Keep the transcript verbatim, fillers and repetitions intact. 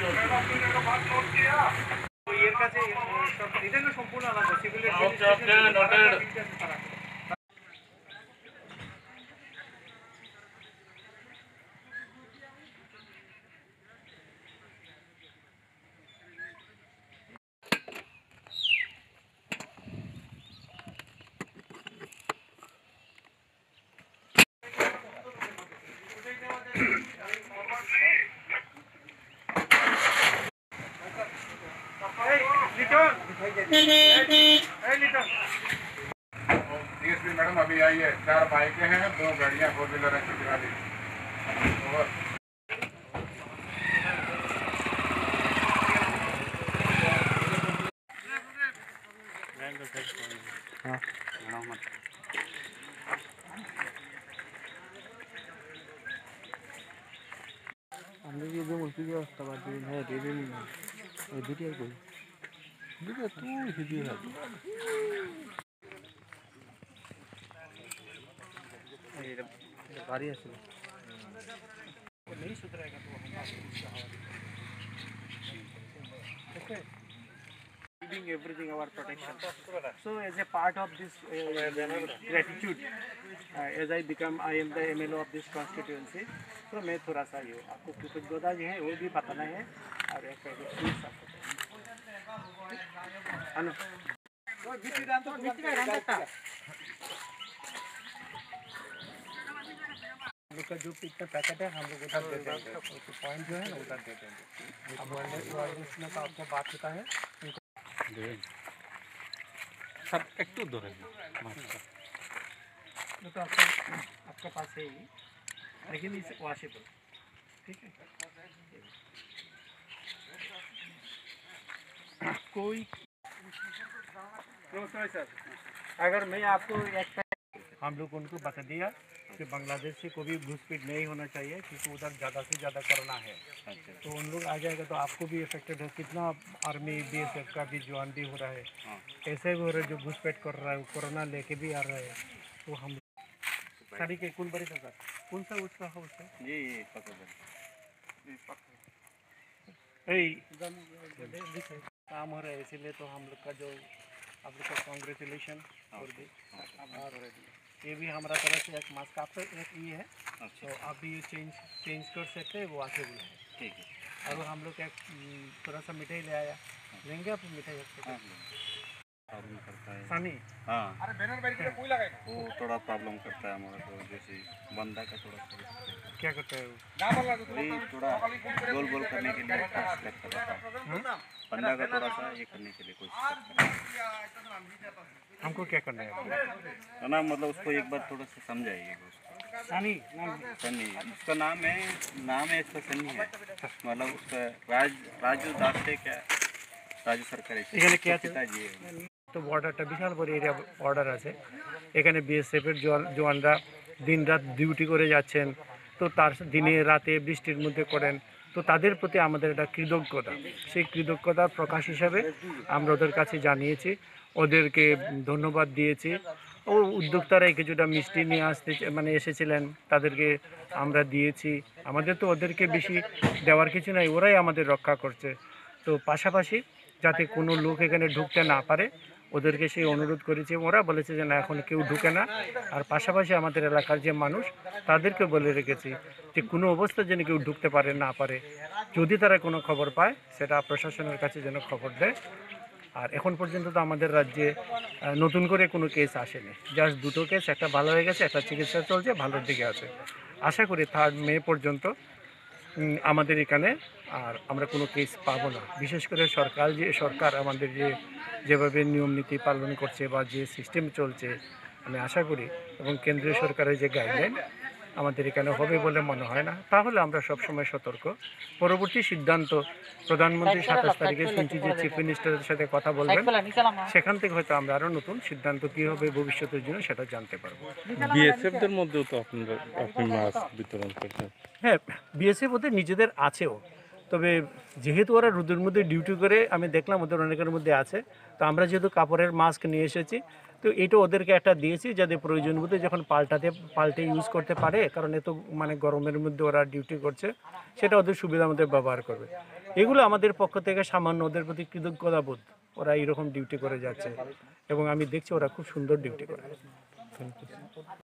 এর কাছে এটা না সম্পূর্ণ আলাদা সিভিলের मैडम अभी आई है, चार बाइकें हैं, दो गाड़ियां फोर व्हीलर है, दिखा दी। আমরা যে যে মুসলিম ব্যবস্থা বাদ দিন হ্যাঁ রেডি না ওই দুটি আর কই দুটো তুই হিদি হবে এই বাড়ি আছে नहीं सुधरेगा तो हम आपको इसका हवाला okay giving everything our protection so as a part of this uh, gratitude uh, as I become I am the M L O of this constituency so मैं थोड़ा सा ये आपको कृतज्ञता जो है वो भी बताना है और एक अनु तो गिट्टी डाल तो गिट्टी का रंग था हम लोग का जो पिक्चर पैकेट है हम लोग उधर दे देंगे तो पॉइंट जो है ना उधर दे देंगे अब इसमें का आपको बात होता है सब एक तो दो है तो आपका आपका पास है लेकिन इस वॉशेबल ठीक है कोई अगर मैं आपको एक हम लोग उनको बता दिया कि बांग्लादेश से कोई घुसपैठ नहीं होना चाहिए क्योंकि उधर ज़्यादा से ज़्यादा कोरोना है अच्छा। तो उन लोग आ जाएगा तो आपको भी इफेक्टेड है कितना आर्मी बी एस एफ का भी जवान भी हो रहा है हाँ। ऐसे भी हो रहा है जो घुसपैठ कर रहा है कोरोना लेके भी आ रहा है तो हम सारी के कौन बड़ी सर कौन सा उसका हाउस है ये काम हो रहा है इसीलिए तो हम लोग का जो आप लोग का कॉन्ग्रेचुलेशन और ये भी हमारा तरफ से एक मास्क आपका एक ये है अच्छा। तो आप भी ये चेंज चेंज कर सकते हैं वो आके बोला है ठीक है अब हम लोग एक थोड़ा सा मिठाई ले आया लेंगे आप मिठाई प्रॉब्लम करता है सानी हाँ अरे बैनर बैठ के कोई लगाए वो थोड़ा प्रॉब्लम करता है हमारा तो जैसे बंदा का थोड़ा क्या करता है वो थोड़ा गोल गोल करने के लिए कोशिश करता है बंदा का थोड़ा सा ये करने के लिए कोशिश करता है हमको क्या करना है ना मतलब उसको एक बार थोड़ा सा समझाइए सनी सनी उसका नाम है नाम है इसका सनी है मतलब उसका राज राजू दास है क्या রাজ্য সরকার এখানে কি আছে তো বর্ডারটা বিশাল বড় এরিয়া বর্ডার আছে এখানে বিএসএফ এর জওয়ানরা দিনরাত ডিউটি করে যাচ্ছেন তো তার দিনে রাতে বৃষ্টির মধ্যে করেন তো তাদের প্রতি আমাদের একটা কৃতজ্ঞতা সেই কৃতজ্ঞতার প্রকাশ হিসাবে আমরা ওদের কাছে জানিয়েছি ওদেরকে ধন্যবাদ দিয়েছি ও উদ্যোক্তারা কিছুটা মিষ্টি নিয়ে আসতে মানে এসেছিলেন তাদেরকে আমরা দিয়েছি আমাদের তো ওদেরকে বেশি দেওয়ার কিছু নাই ওরাই আমাদের রক্ষা করছে তো পাশাপাশি যাতে কোনো লোক এখানে ঢুকতে না পারে ওদেরকে সেই অনুরোধ করেছে ওরা বলেছে যে না এখন কেউ ঢুকে না আর পাশাপাশি আমাদের এলাকার যে মানুষ তাদেরকে বলে রেখেছি যে কোনো অবস্থা যেন কেউ ঢুকতে পারে না পারে যদি তারা কোনো খবর পায় সেটা প্রশাসনের কাছে যেন খবর দেয় আর এখন পর্যন্ত তো আমাদের রাজ্যে নতুন করে কোনো কেস আসেনি জাস্ট দুটো কেস একটা ভালো হয়ে গেছে একটা চিকিৎসা চলছে ভালোর দিকে আছে আশা করি থার্ড মে পর্যন্ত আমাদের এখানে আর আমরা কোনো কেস পাবো না বিশেষ করে সরকার যে সরকার আমাদের যে যেভাবে নিয়ম নীতি পালন করছে বা যে সিস্টেম চলছে আমি আশা করি এবং কেন্দ্রীয় সরকারের যে গাইডলাইন আমাদের এখানে হবে বলে মনে হয় না তাহলে আমরা সবসময় সতর্ক পরবর্তী সিদ্ধান্ত প্রধানমন্ত্রী সাতাশ তারিখে শুনছি যে চিফ মিনিস্টারের সাথে কথা বলবেন সেখান থেকে হয়তো আমরা আরও নতুন সিদ্ধান্ত কী হবে ভবিষ্যতের জন্য সেটা জানতে পারবো বিএসএফদের মধ্যেও তো আপনারা আপনি মাস্ক বিতরণ করছেন হ্যাঁ বিএসএফ ওদের নিজেদের আছেও তবে যেহেতু ওরা রোদের মধ্যে ডিউটি করে আমি দেখলাম ওদের অনেকের মধ্যে আছে তো আমরা যেহেতু কাপড়ের মাস্ক নিয়ে এসেছি তো এটা ওদেরকে একটা দিয়েছি যাতে প্রয়োজন মতো যখন পাল্টাতে পাল্টে ইউজ করতে পারে কারণ এত মানে গরমের মধ্যে ওরা ডিউটি করছে সেটা ওদের সুবিধা মতো ব্যবহার করবে এগুলো আমাদের পক্ষ থেকে সামান্য ওদের প্রতি কৃতজ্ঞতা বোধ, ওরা এইরকম ডিউটি করে যাচ্ছে এবং আমি দেখছি ওরা খুব সুন্দর ডিউটি করে।